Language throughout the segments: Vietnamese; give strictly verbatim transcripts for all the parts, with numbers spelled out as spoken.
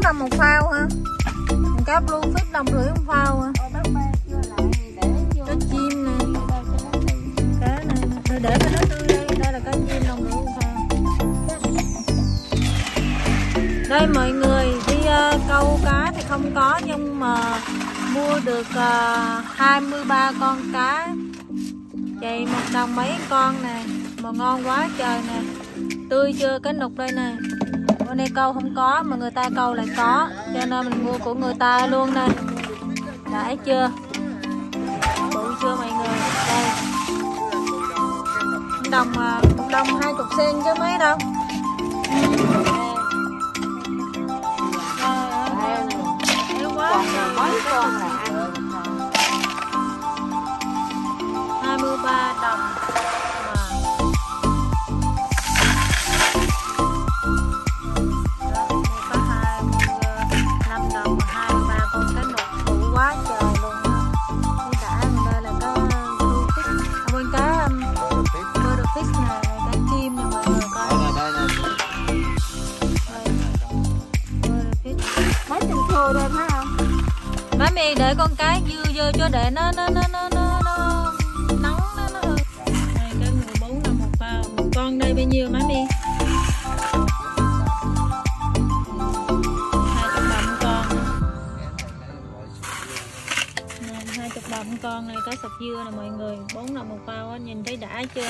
đồng một phao hả? Cá blue fish đồng rưỡi một phao hả? Cá chim nè. Cá này để để cho nó tươi đây. Đây là cá chim đồng rưỡi một phao. Đây mọi người, đi uh, câu cá thì không có, nhưng mà mua được uh, hai mươi ba con cá chạy một đồng mấy con nè, mà ngon quá trời nè. Tươi chưa? Cái nục đây nè. Bên đây câu không có mà người ta câu lại có, cho nên mình mua của người ta luôn đây. Đã chưa? Bự chưa mọi người? Đây. Đồng một đồng hai chục sen chứ mấy đâu. Mấy con là hai mươi ba đồng. Má mì để con cái dưa vô cho để nó nó nó nó nó nó nóng nó nó. Này cái mười bốn là một bao, một con đây bao nhiêu má mì? hai chục đồng con. Này hai chục đồng con này, cá sọc dưa nè mọi người, bốn đồng một bao á, nhìn thấy đã chưa?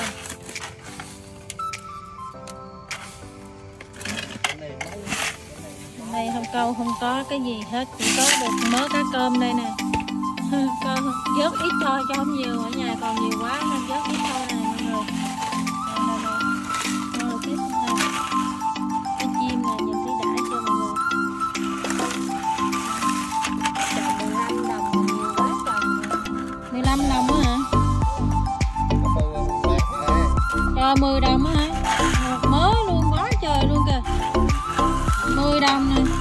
Đây không câu không có cái gì hết, chỉ có được mớ cá cơm đây nè. Con vớt ít thôi cho không nhiều, ở nhà còn nhiều quá nên vớt ít thôi nè mọi người. Đây, đây, đây. Cái chim nè, nhìn thấy đã chưa mọi người? mười lăm đồng nhiều quá trời. mười lăm đồng á hả? Cho mười đồng á hả? Một mớ luôn, quá trời luôn kìa. mười đồng nè.